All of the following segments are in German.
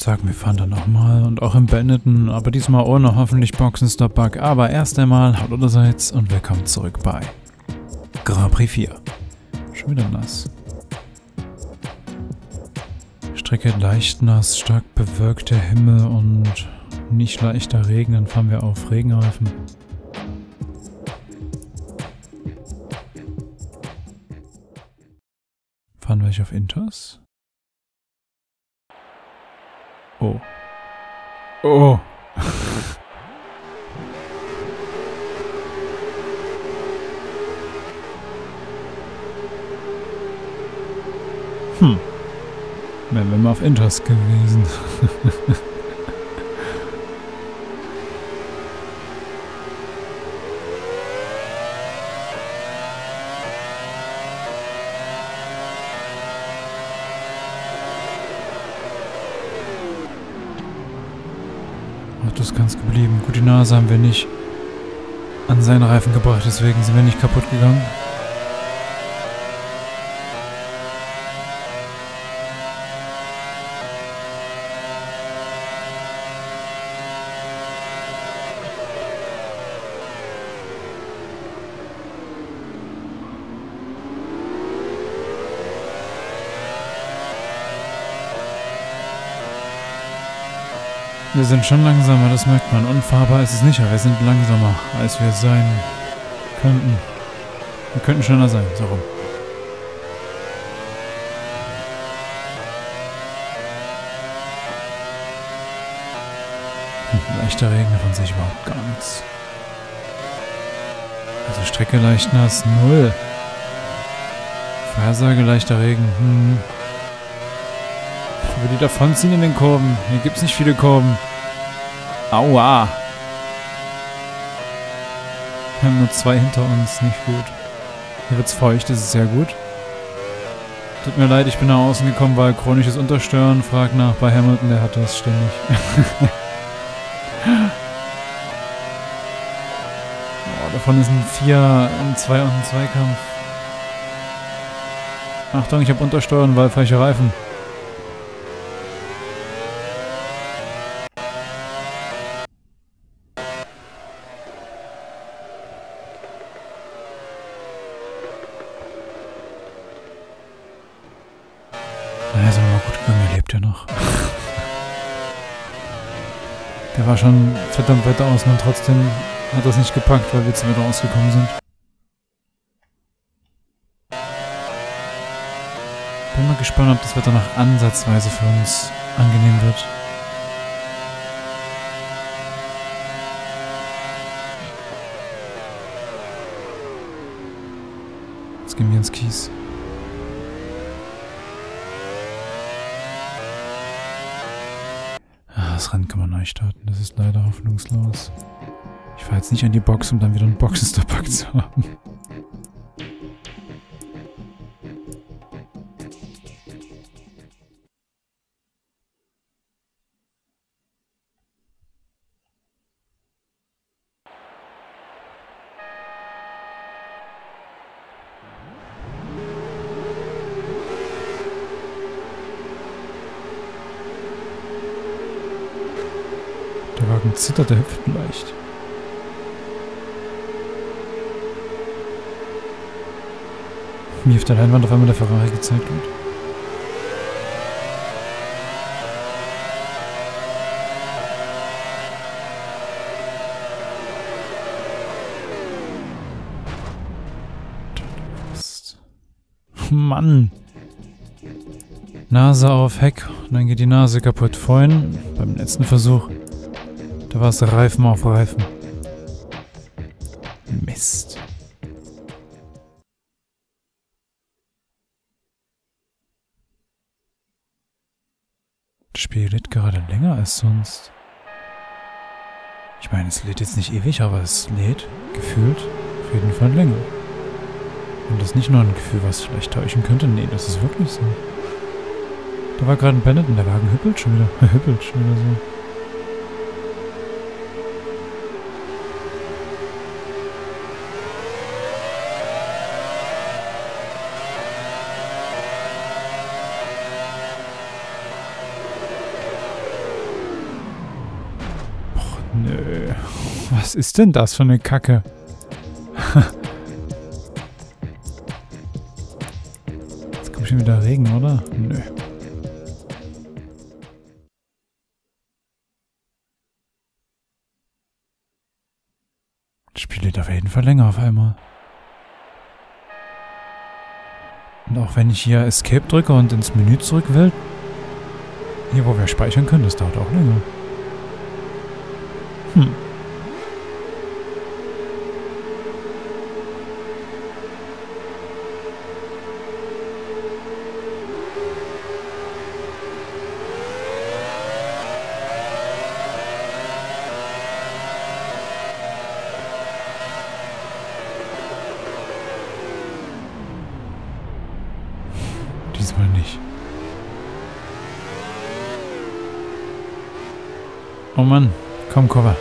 sagen, wir fahren dann nochmal und auch im Benetton, aber diesmal ohne hoffentlich Boxenstopp-Bug. Aber erst einmal, hallo allerseits und willkommen zurück bei Grand Prix 4. Schon wieder nass. Strecke leicht nass, stark bewölkter Himmel und nicht leichter Regen, dann fahren wir auf Regenreifen. Fahren wir auf Inters? Oh. Oh. Wären wir mal auf Inters gewesen. Auto ist ganz geblieben. Gut, die Nase haben wir nicht an seinen Reifen gebracht, deswegen sind wir nicht kaputt gegangen. Wir sind schon langsamer, das merkt man. Unfahrbar ist es nicht, aber wir sind langsamer, als wir sein könnten. Wir könnten schneller sein, so rum. Leichter Regen, davon sehe ich überhaupt gar nichts. Also Strecke leicht nass, 0. Vorhersage leichter Regen, Wie die davonziehen in den Kurven. Hier gibt es nicht viele Kurven. Aua. Wir haben nur 2 hinter uns. Nicht gut. Hier wird es feucht. Das ist sehr gut. Tut mir leid, ich bin nach außen gekommen, weil chronisches Unterstören. Frag nach bei Hamilton, der hat das ständig. Oh, davon ist ein 4, ein 2 und ein Zweikampf. Achtung, ich habe Untersteuern, weil falsche Reifen. Naja, sind wir mal gut gegangen, er lebt ja noch. Der war schon verdammt weit außen und trotzdem hat das nicht gepackt, weil wir zu weit rausgekommen sind. Bin mal gespannt, ob das Wetter noch ansatzweise für uns angenehm wird. Jetzt gehen wir ins Kies. Das Rennen kann man neu starten, das ist leider hoffnungslos. Ich fahre jetzt nicht an die Box, um dann wieder einen Boxenstopp-Bug zu haben. Der Wagen zittert, der hüpft leicht. Wie auf der Leinwand auf einmal der Ferrari gezeigt wird. Mann! Nase auf Heck und dann geht die Nase kaputt. Vorhin, beim letzten Versuch, da war es Reifen auf Reifen. Mist. Das Spiel lädt gerade länger als sonst. Ich meine, es lädt jetzt nicht ewig, aber es lädt gefühlt auf jeden Fall länger. Und das ist nicht nur ein Gefühl, was vielleicht täuschen könnte. Nee, das ist wirklich so. Da war gerade ein Benetton, der Wagen hüppelt schon wieder. Hüppelt schon wieder so. Nö. Was ist denn das für eine Kacke? Jetzt kommt schon wieder Regen, oder? Nö. Das Spiel geht auf jeden Fall länger auf einmal. Und auch wenn ich hier Escape drücke und ins Menü zurück will, hier wo wir speichern können, das dauert auch länger. Diesmal nicht. Oh Mann, komm, Cover.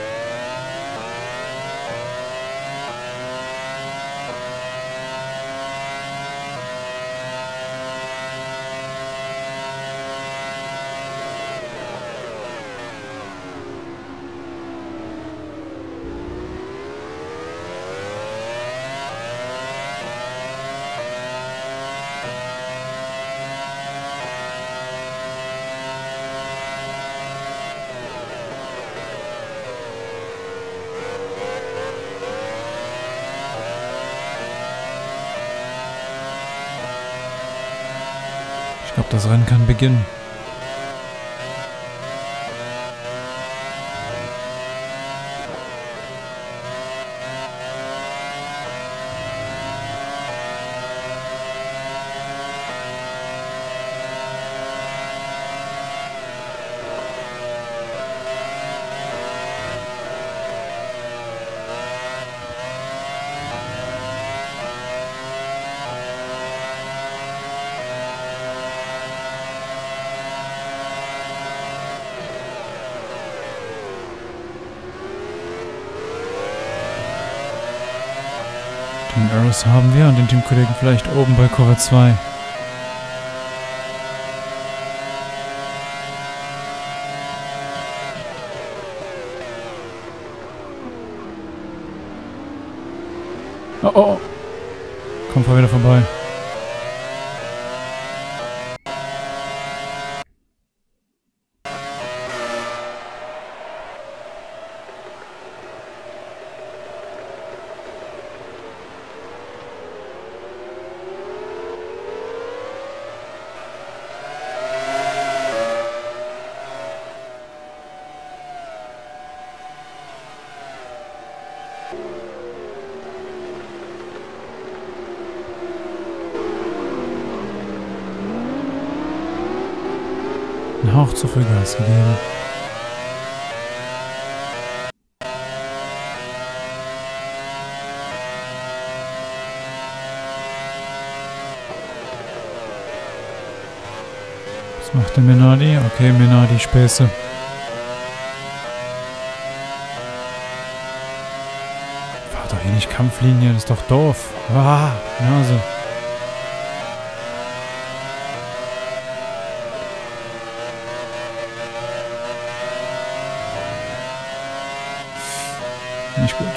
Ich glaube, das Rennen kann beginnen. Den Arrows haben wir und den Teamkollegen vielleicht oben bei Cover 2. Oh, oh, oh. Komm, fahr wieder vorbei. Ein Hauch zu früh Gas gegeben. Was macht der Minardi? Okay, Minardi, Späße. Fahr doch hier nicht Kampflinie, das ist doch doof. Ah, Nase. Nicht gut.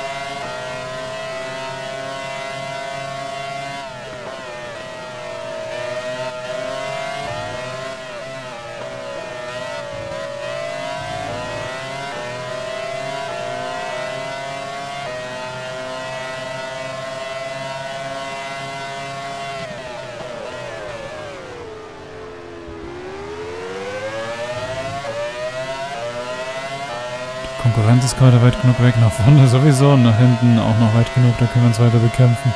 Konkurrenz ist gerade weit genug weg, nach vorne sowieso und nach hinten auch noch weit genug, da können wir uns weiter bekämpfen.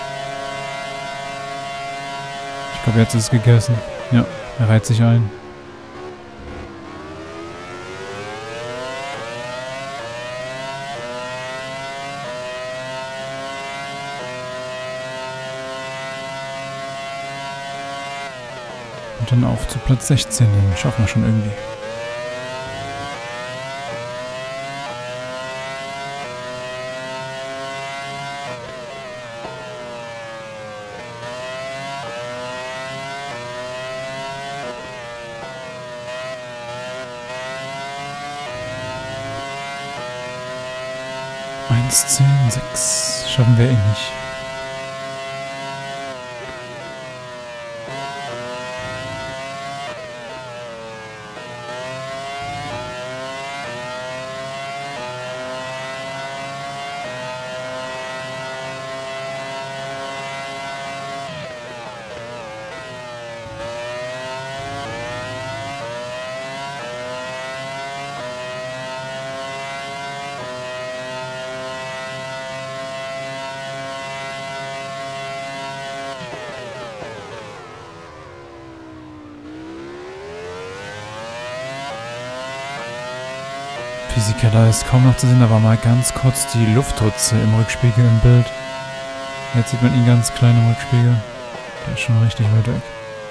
Ich glaube, jetzt ist es gegessen. Ja, er reiht sich ein. Und dann auf zu Platz 16, den schaffen wir schon irgendwie. 1, 10, 6. Schaffen wir eh nicht. Physikeller ist kaum noch zu sehen, da war mal ganz kurz die Luftritze im Rückspiegel im Bild. Jetzt sieht man ihn ganz klein im Rückspiegel. Der ist schon richtig weit weg.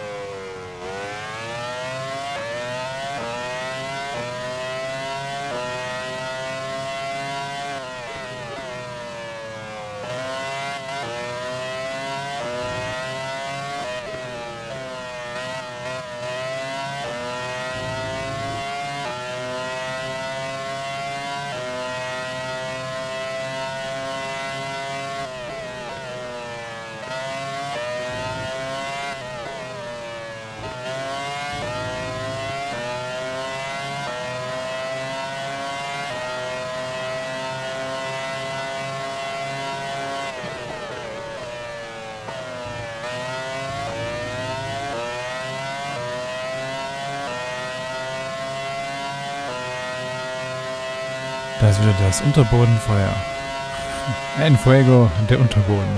Da ist wieder das Unterbodenfeuer. En fuego, der Unterboden.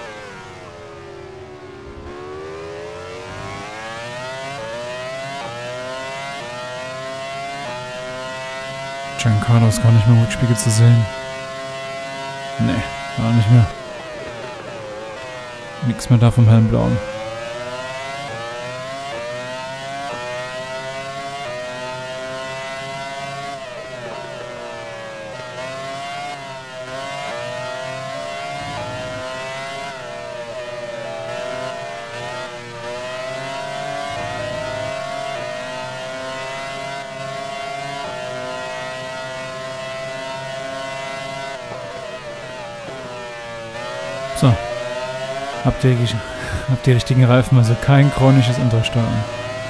Giancarlo ist gar nicht mehr im Rückspiegel zu sehen. Nee, gar nicht mehr. Nix mehr da vom hellblauen. So. Habt die richtigen Reifen, also kein chronisches Untersteuern.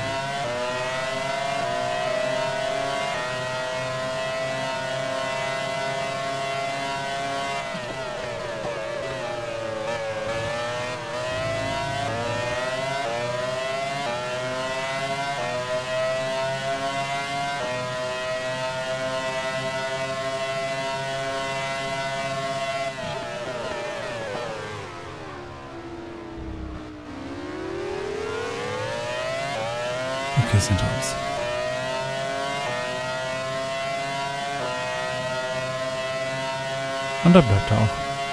Okay, sind uns. Und da bleibt er auch.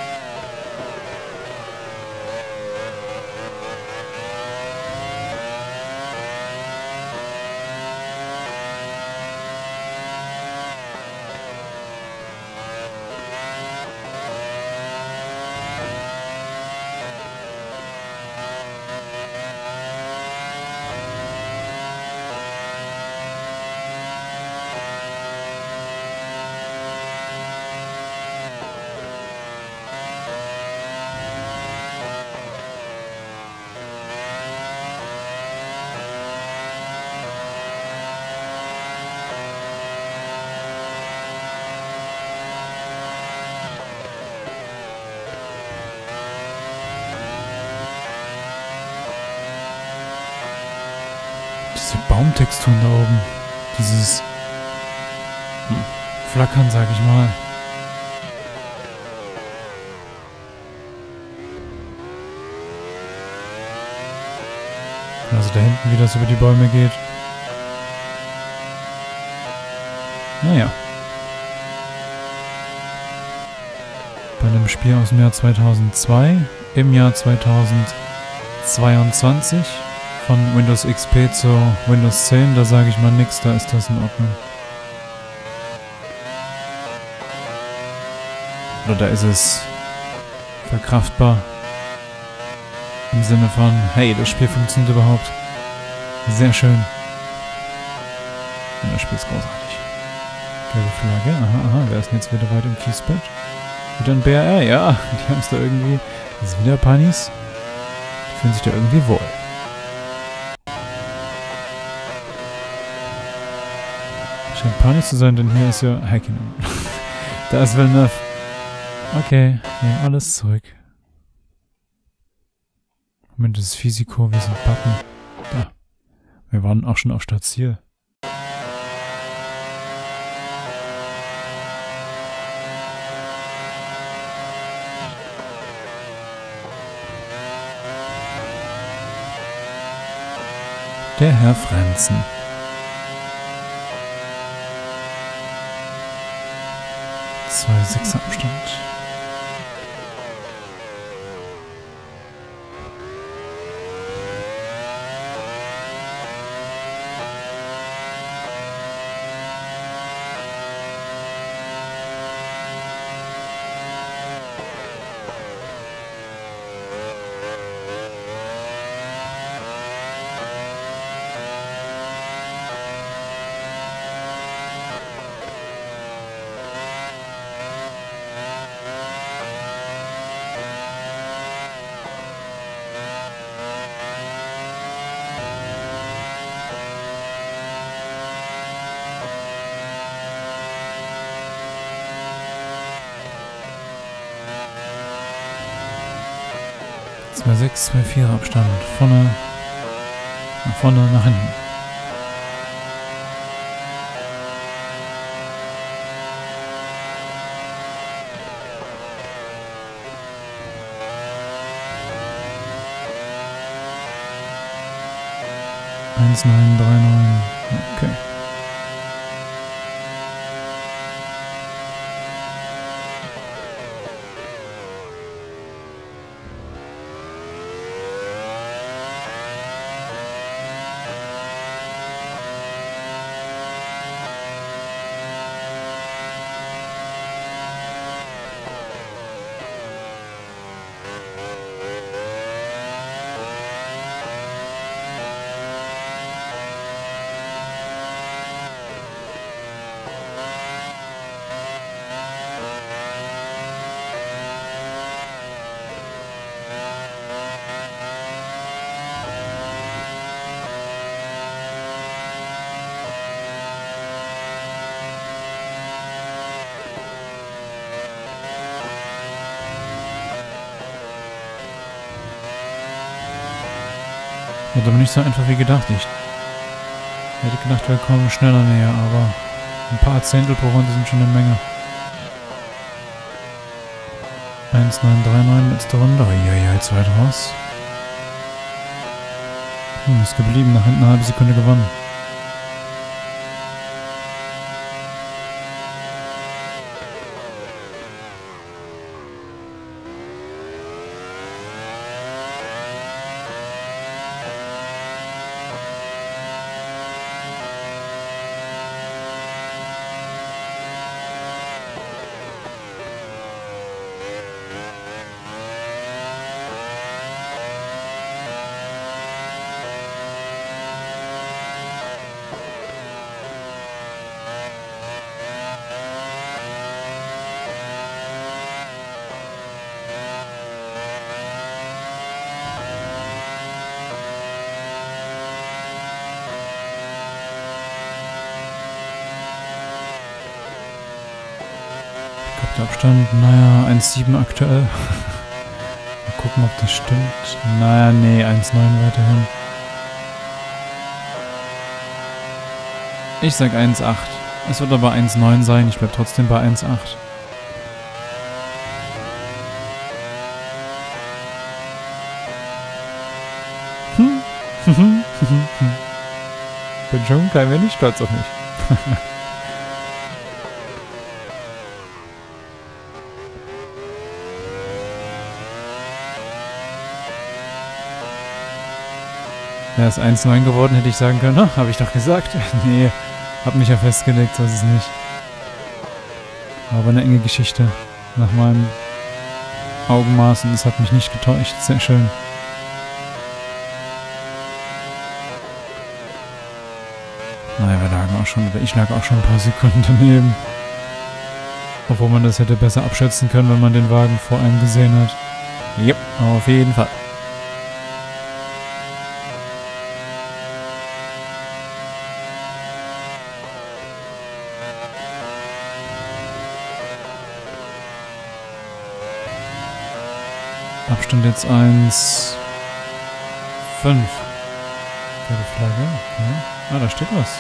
Diese Baumtexturen da oben. Dieses Flackern, sag ich mal. Also da hinten, wie das über die Bäume geht. Naja. Bei einem Spiel aus dem Jahr 2002, im Jahr 2022 von Windows XP zu Windows 10, da sage ich mal nix, da ist das in Ordnung. Oder da ist es verkraftbar. Im Sinne von, hey, das Spiel funktioniert überhaupt. Sehr schön. Und das Spiel ist großartig. Gelbe Flagge, aha, wer ist denn jetzt wieder weit im Kiesbett? Wieder ein BRR, ja. Die haben es da irgendwie... Das sind wieder Panis. Die fühlen sich da irgendwie wohl. Scheint Panis zu sein, denn hier ist ja Häkkinen. Da ist Villeneuve. Okay, nehmen alles zurück. Moment, das ist Physico, wir sind Pappen. Da. Wir waren auch schon auf Startziel. Der Herr Frenzen. 2,6er Abstand. Bei 6, 2,4 Abstand. Vorne, nach hinten. Eins, 9, 3, 9. Okay. Wird aber nicht so einfach wie gedacht. Ich hätte gedacht, wir kommen schneller näher, aber ein paar Zehntel pro Runde sind schon eine Menge. 1,939 letzte Runde. Uiuiui, zu weit raus. Ist geblieben. Nach hinten eine halbe Sekunde gewonnen. Der Abstand, naja, 1,7 aktuell. Mal gucken, ob das stimmt. Naja, nee, 1,9 weiterhin. Ich sag 1,8. Es wird aber 1,9 sein, ich bleib trotzdem bei 1,8. Bin schon ein klein wenig stolz auf mich. Wäre es 1,9 geworden, hätte ich sagen können, habe ich doch gesagt. Nee, hab mich ja festgelegt, so ist es nicht. Aber eine enge Geschichte. Nach meinem Augenmaß und es hat mich nicht getäuscht. Sehr schön. Naja, wir lagen auch schon, ich lag auch schon ein paar Sekunden daneben. Obwohl man das hätte besser abschätzen können, wenn man den Wagen vor einem gesehen hat. Yep, auf jeden Fall. Abstand jetzt 1,5. Gelbe Flagge, okay. Ah, da steht was.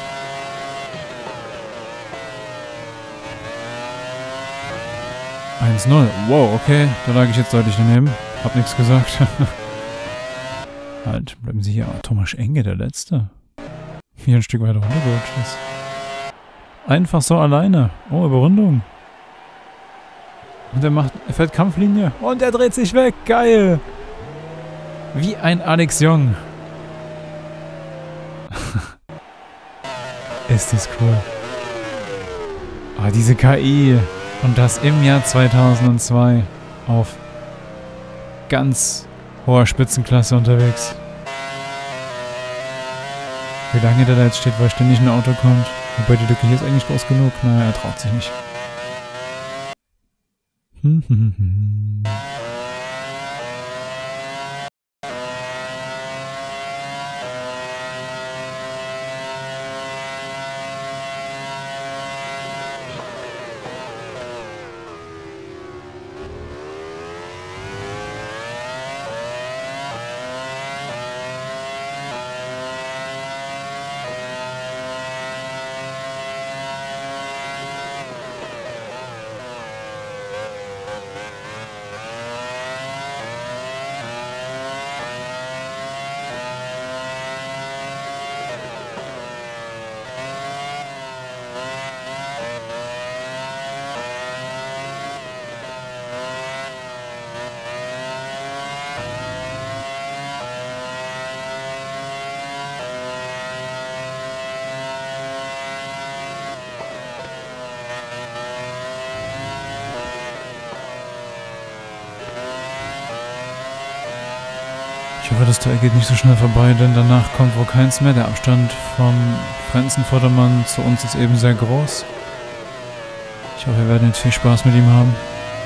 1-0. Wow, okay. Da lag ich jetzt deutlich daneben. Hab nichts gesagt. Halt, bleiben Sie hier. Thomas Enge, der Letzte. Hier ein Stück weiter runtergerutscht ist. Einfach so alleine. Oh, Überrundung. Und er fährt Kampflinie. Und er dreht sich weg. Geil. Wie ein Alex Jong. Ist das cool. Ah, diese KI. Und das im Jahr 2002 auf ganz hoher Spitzenklasse unterwegs. Wie lange der da jetzt steht, weil ständig ein Auto kommt. Wobei die Lücke hier ist eigentlich groß genug. Naja, er traut sich nicht. Ich hoffe, das Teil geht nicht so schnell vorbei, denn danach kommt wohl keins mehr. Der Abstand vom Frenzen-Vordermann zu uns ist eben sehr groß. Ich hoffe, wir werden jetzt viel Spaß mit ihm haben.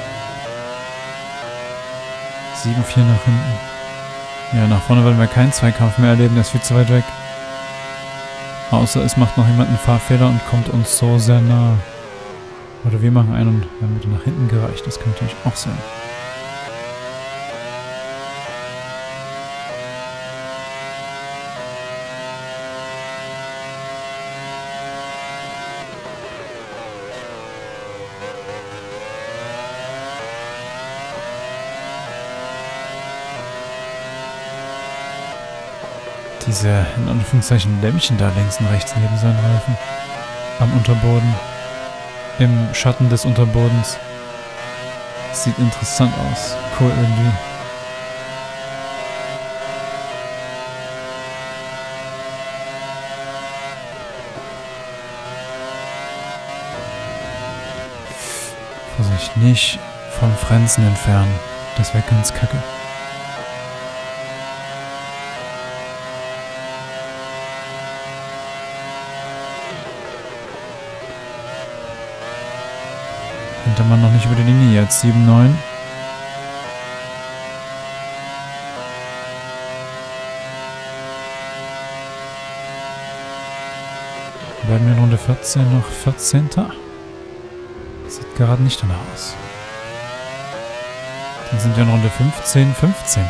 7-4 nach hinten. Ja, nach vorne werden wir keinen Zweikampf mehr erleben, der ist viel zu weit weg. Außer es macht noch jemand einen Fahrfehler und kommt uns so sehr nah. Oder wir machen einen und werden wieder nach hinten gereicht, das könnte natürlich auch sein. Diese, in Anführungszeichen, Lämmchen da links und rechts neben seinen Reifen. Am Unterboden. Im Schatten des Unterbodens. Sieht interessant aus. Cool irgendwie. Vorsicht, nicht vom Frenzen entfernen. Das wäre ganz kacke. Hintermann noch nicht über die Linie, jetzt 7-9. Werden wir in Runde 14 noch 14. Sieht gerade nicht danach aus. Dann sind wir in Runde 15, 15.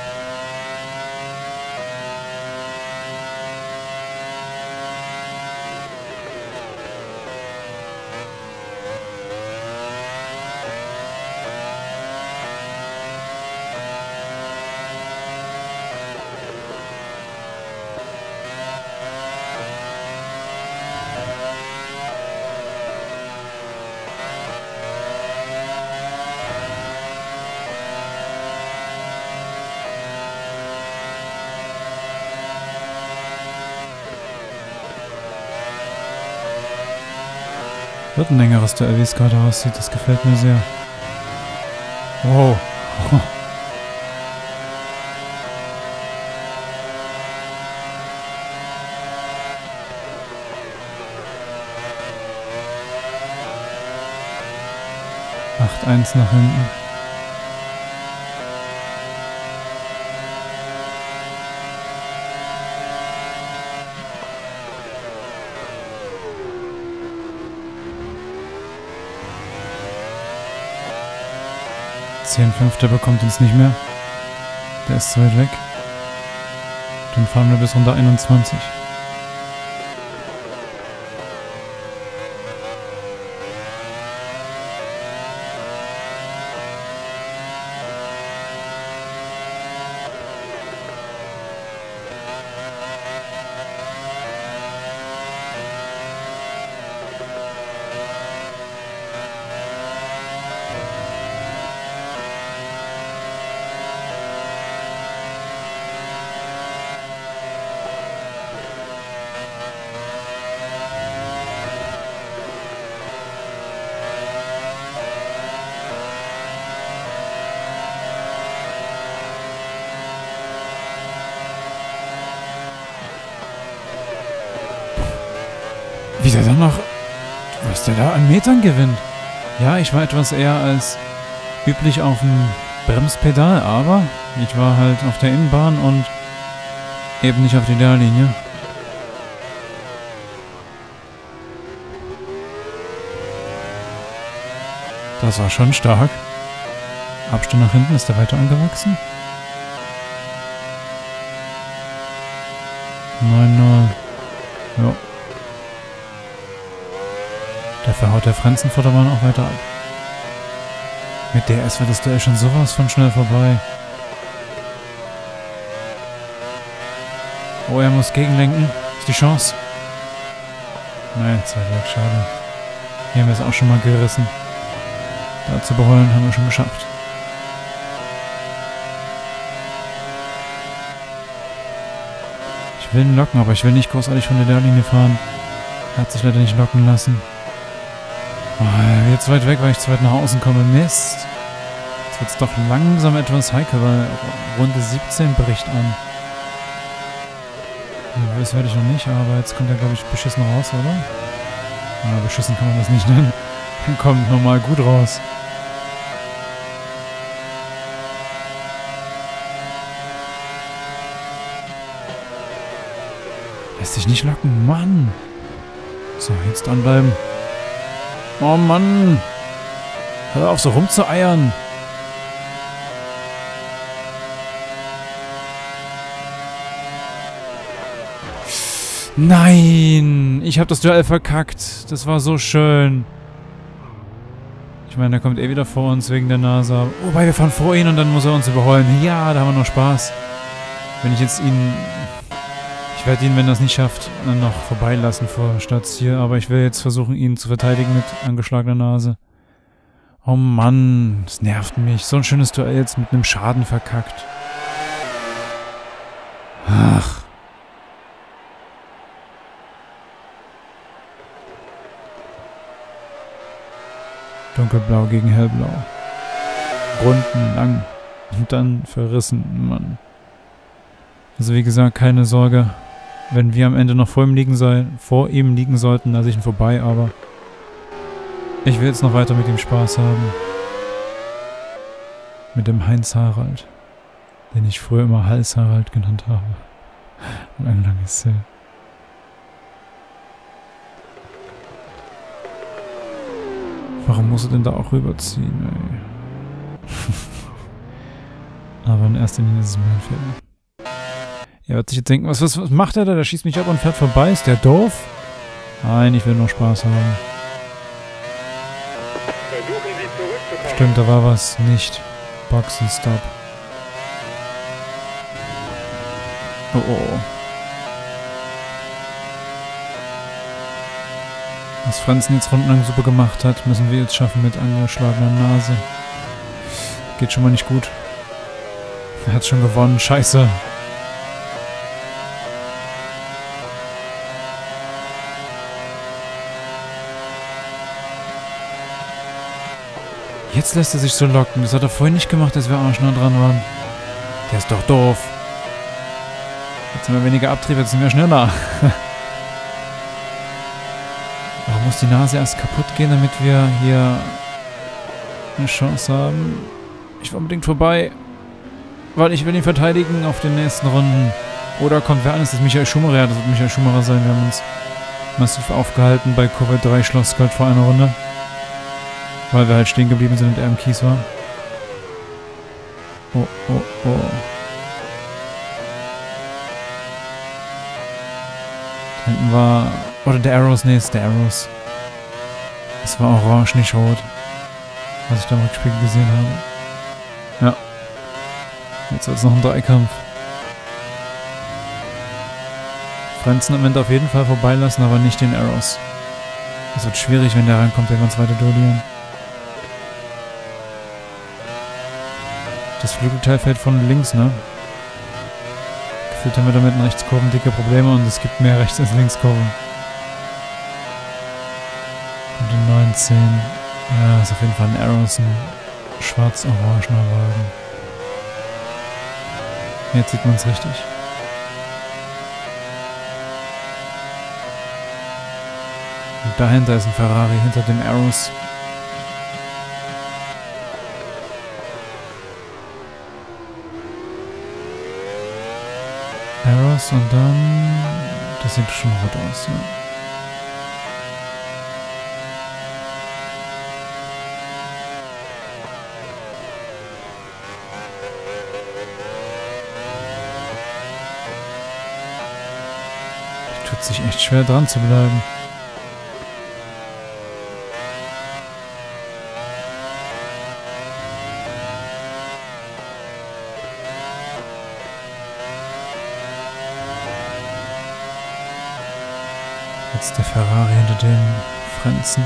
Wird ein längeres Duell, wie es gerade aussieht. Das gefällt mir sehr. Wow. 8-1 nach hinten. Der bekommt uns nicht mehr. Der ist zu weit weg. Dann fahren wir bis Runde 21. Wie der dann noch, was der da an Metern gewinnt. Ja, ich war etwas eher als üblich auf dem Bremspedal, aber ich war halt auf der Innenbahn und eben nicht auf der Ideallinie. Das war schon stark. Abstand nach hinten, ist der weiter angewachsen? 9-0. Ja. Dafür haut der Frenzenvordermann auch weiter ab. Mit DS wird das Duell schon sowas von schnell vorbei. Oh, er muss gegenlenken. Ist die Chance. Nein, zu weit weg, schade. Hier haben wir es auch schon mal gerissen. Da zu überholen haben wir schon geschafft. Ich will ihn locken, aber ich will nicht großartig von der Linie fahren. Er hat sich leider nicht locken lassen. Oh, er wird zu weit weg, weil ich zu weit nach außen komme. Mist. Jetzt wird es doch langsam etwas heikel, weil Runde 17 bricht an. Das werde ich noch nicht, aber jetzt kommt er, glaube ich, beschissen raus, oder? Ja, beschissen kann man das nicht nennen. Er kommt normal gut raus. Lässt sich nicht locken, Mann. So, jetzt dranbleiben. Oh Mann! Hör auf, so rumzueiern! Nein! Ich habe das Duell verkackt. Das war so schön. Ich meine, der kommt eh wieder vor uns wegen der NASA. Wobei, wir fahren vor ihn und dann muss er uns überholen. Ja, da haben wir noch Spaß. Wenn ich jetzt ihn... Ich werde ihn, wenn er es nicht schafft, dann noch vorbeilassen vor Stadtziel. Aber ich will jetzt versuchen, ihn zu verteidigen mit angeschlagener Nase. Oh Mann, das nervt mich. So ein schönes Duell jetzt mit einem Schaden verkackt. Ach. Dunkelblau gegen hellblau. Runden lang. Und dann verrissen, Mann. Also wie gesagt, keine Sorge. Wenn wir am Ende noch vor ihm liegen sollten, lasse ich ihn vorbei, aber ich will jetzt noch weiter mit ihm Spaß haben. Mit dem Heinz Harald, den ich früher immer Hals Harald genannt habe. Lang ist her. Warum muss er denn da auch rüberziehen, ey? Aber in erster Linie ist es mein Fehler. Er wird sich jetzt denken, was macht er da? Der schießt mich ab und fährt vorbei. Ist der doof? Nein, ich will nur Spaß haben. Versuchen Sie zurückzukommen. Stimmt, da war was nicht. Boxenstopp. Oh, oh, oh. Was Franzen jetzt rundenlang super gemacht hat, müssen wir jetzt schaffen mit angeschlagener Nase. Geht schon mal nicht gut. Er hat schon gewonnen. Scheiße. Jetzt lässt er sich so locken. Das hat er vorhin nicht gemacht, als wir arschnah dran waren. Der ist doch doof. Jetzt sind wir weniger Abtrieb, jetzt sind wir schneller. Warum muss die Nase erst kaputt gehen, damit wir hier eine Chance haben. Ich will unbedingt vorbei. Weil ich will ihn verteidigen auf den nächsten Runden. Oder kommt wer an? Ist das Michael Schumacher? Ja, das wird Michael Schumacher sein. Wir haben uns massiv aufgehalten bei Kurve 3 Schlossgold vor einer Runde. Weil wir halt stehen geblieben sind und er im Kies war. Oh, oh, oh. Da hinten war... Oder der Arrows? Nee, ist der Arrows. Es war orange, nicht rot. Was ich da im Rückspiegel gesehen habe. Ja. Jetzt wird es noch ein Dreikampf. Frenzen am Ende auf jeden Fall vorbeilassen, aber nicht den Arrows. Es wird schwierig, wenn der reinkommt, wenn wir uns weiter duellieren. Das Flügelteil fällt von links, ne? Gefühlt haben wir damit in Rechtskurven dicke Probleme und es gibt mehr Rechts- als Linkskurven. Und in 19. Ja, ist auf jeden Fall ein Arrows, ein schwarz-orangener Wagen. Jetzt sieht man es richtig. Und dahinter ist ein Ferrari, hinter dem Arrows. Arrows und dann... Das sieht schon rot aus, ja. Tut sich echt schwer dran zu bleiben. Jetzt der Ferrari hinter dem Frenzen.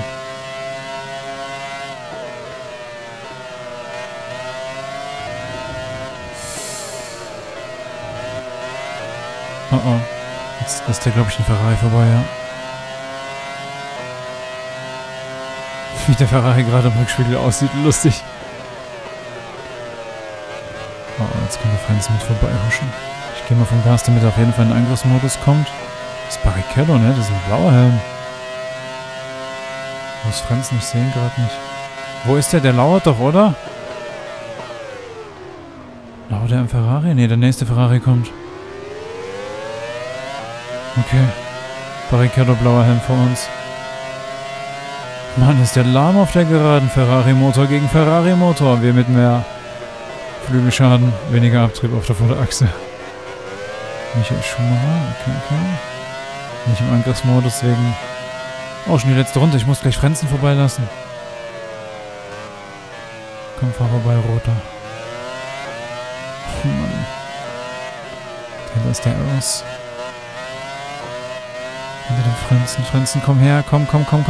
Oh oh. Jetzt ist der, glaube ich, ein Ferrari vorbei, ja. Wie der Ferrari gerade im Rückspiegel aussieht, lustig. Oh, jetzt kann der Frenzen mit vorbei huschen. Ich gehe mal vom Gas, damit er auf jeden Fall in den Angriffsmodus kommt. Das ist Barrichello, ne? Das ist ein blauer Helm. Wo ist Frenzen? Ich sehe ihn gerade nicht. Wo ist der? Der lauert doch, oder? Lauert er im Ferrari? Ne, der nächste Ferrari kommt. Okay. Barrichello, blauer Helm vor uns. Mann, ist der lahm auf der Geraden. Ferrari-Motor gegen Ferrari-Motor. Wir mit mehr Flügelschaden, weniger Abtrieb auf der Vorderachse. Michael Schumacher, okay. Nicht im Angriffsmodus, deswegen... Oh, schon die letzte Runde. Ich muss gleich Frenzen vorbeilassen. Komm, fahr vorbei, Roter. Oh Mann. Da ist der Arrows. Hinter dem Frenzen. Frenzen, komm her. Komm.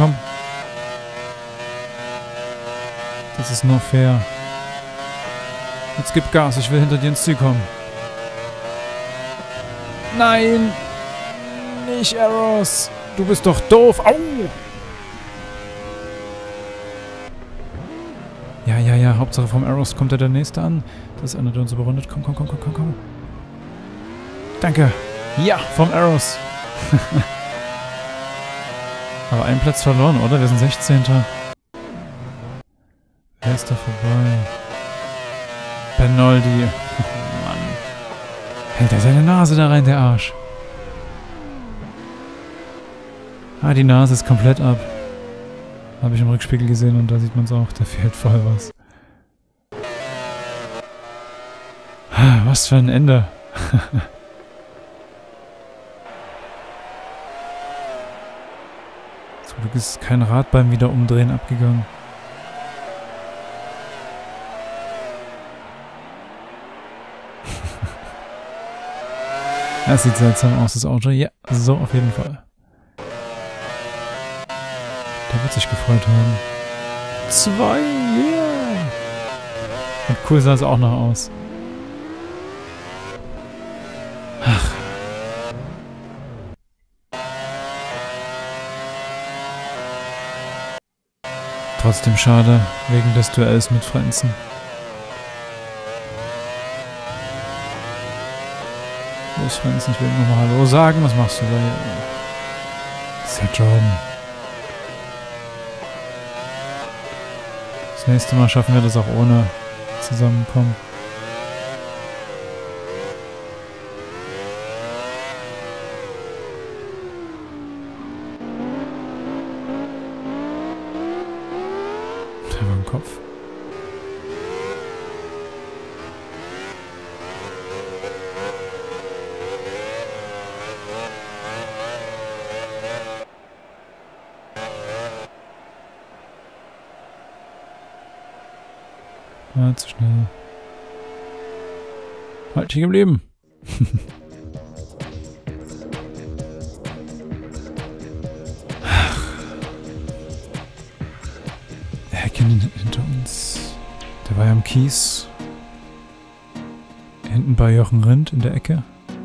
Das ist nur fair. Jetzt gib Gas. Ich will hinter dir ins Ziel kommen. Nein! Nicht Arrows! Du bist doch doof! Au! Ja. Hauptsache vom Arrows kommt der nächste an. Das ist einer, der uns überrundet. Komm. Danke! Ja, vom Arrows! Aber einen Platz verloren, oder? Wir sind 16. Wer ist da vorbei? Bernoldi. Mann. Hält er seine Nase da rein, der Arsch. Ah, die Nase ist komplett ab. Habe ich im Rückspiegel gesehen und da sieht man es auch. Da fehlt voll was. Was für ein Ende. Zum Glück ist kein Rad beim Wiederumdrehen abgegangen. Das sieht seltsam aus, das Auto. Ja, so auf jeden Fall. Der wird sich gefreut haben. 2, yeah! Und cool sah es auch noch aus. Ach. Trotzdem schade, wegen des Duells mit Frenzen. Wo ist Frenzen? Ich will nochmal Hallo sagen. Was machst du da hier? Das ist ja Jordan. Das nächste Mal schaffen wir das auch ohne Zusammenkommen. Der war im Kopf. Ja, zu schnell. Halt hier geblieben. Häkkinen hinter uns. Der war ja am Kies. Hinten bei Jochen Rindt in der Ecke.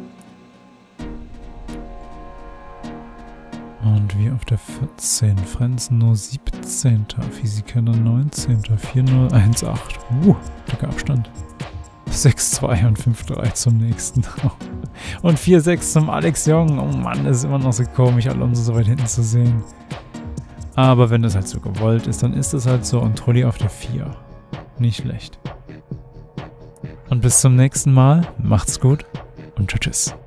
Und wir auf der 14. Frenzen nur 17. Physiker nur 19. 4018. Dicker Abstand. 6-2 und 5-3 zum nächsten. Und 4-6 zum Alex Jong. Oh Mann, das ist immer noch so komisch, Alonso so weit hinten zu sehen. Aber wenn das halt so gewollt ist, dann ist es halt so. Und Trulli auf der 4. Nicht schlecht. Und bis zum nächsten Mal. Macht's gut und tschüss.